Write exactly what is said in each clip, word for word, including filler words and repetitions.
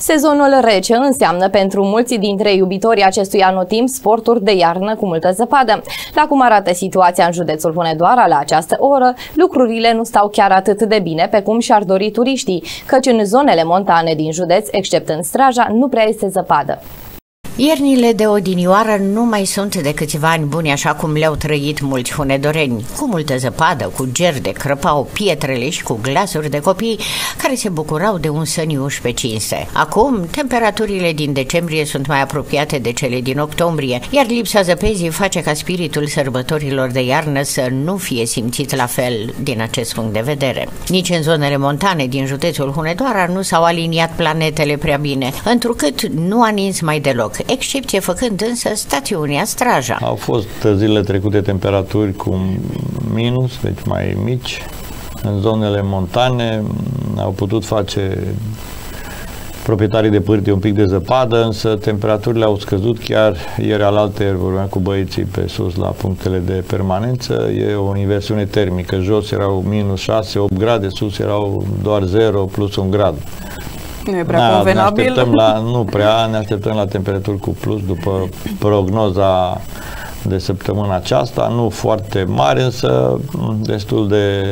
Sezonul rece înseamnă pentru mulți dintre iubitorii acestui anotimp sporturi de iarnă cu multă zăpadă. Dar cum arată situația în județul Hunedoara la această oră, lucrurile nu stau chiar atât de bine pe cum și-ar dori turiștii, căci în zonele montane din județ, except în Straja, nu prea este zăpadă. Iernile de odinioară nu mai sunt de câțiva ani buni așa cum le-au trăit mulți hunedoreni, cu multă zăpadă, cu ger de crăpau pietrele și cu glasuri de copii care se bucurau de un săniuș pe cinste. Acum, temperaturile din decembrie sunt mai apropiate de cele din octombrie, iar lipsa zăpezii face ca spiritul sărbătorilor de iarnă să nu fie simțit la fel din acest punct de vedere. Nici în zonele montane din județul Hunedoara nu s-au aliniat planetele prea bine, întrucât nu a nins mai deloc, excepție făcând însă stațiunea Straja. Au fost zilele trecute temperaturi cu minus, deci mai mici. În zonele montane au putut face proprietarii de pârtii un pic de zăpadă, însă temperaturile au scăzut. Chiar ieri alaltăieri vorbeam cu băieții pe sus la punctele de permanență. E o inversiune termică. Jos erau minus șase opt grade, sus erau doar zero plus un grad. Nu e prea da, convenabil. Ne așteptăm la, nu prea, ne așteptăm la temperaturi cu plus după prognoza de săptămâna aceasta, nu foarte mare, însă destul de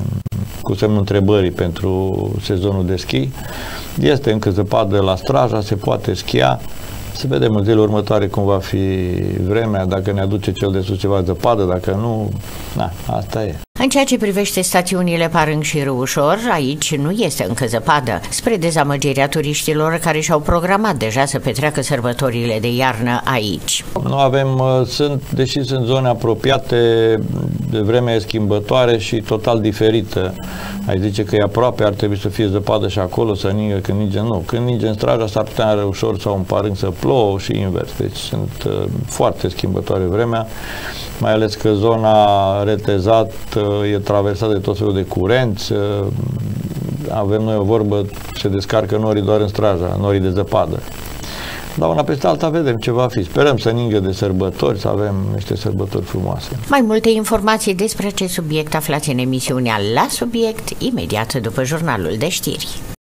cu semnul întrebării pentru sezonul de schi. Este încă zăpadă la Straja, se poate schia. Să vedem în zilele următoare cum va fi vremea, dacă ne aduce cel de sus ceva zăpadă, dacă nu, na, asta e. În ceea ce privește stațiunile Parâng și Râușor, aici nu este încă zăpadă, spre dezamăgirea turiștilor care și-au programat deja să petreacă sărbătorile de iarnă aici. Nu avem, sunt, deși sunt zone apropiate, de vremea e schimbătoare și total diferită. Ai zice că e aproape, ar trebui să fie zăpadă și acolo, să ningă când ninge, nu. Când ninge în Straja, s-ar putea în Râușor sau în Parâng să plouă și invers. Deci sunt uh, foarte schimbătoare vremea, mai ales că zona Retezat uh, e traversată de tot felul de curenți. Uh, avem noi o vorbă, se descarcă norii doar în Straja, norii de zăpadă. Dar una peste alta vedem ce va fi. Sperăm să ningă de sărbători, să avem niște sărbători frumoase. Mai multe informații despre acest subiect aflați în emisiunea La Subiect, imediat după jurnalul de știri.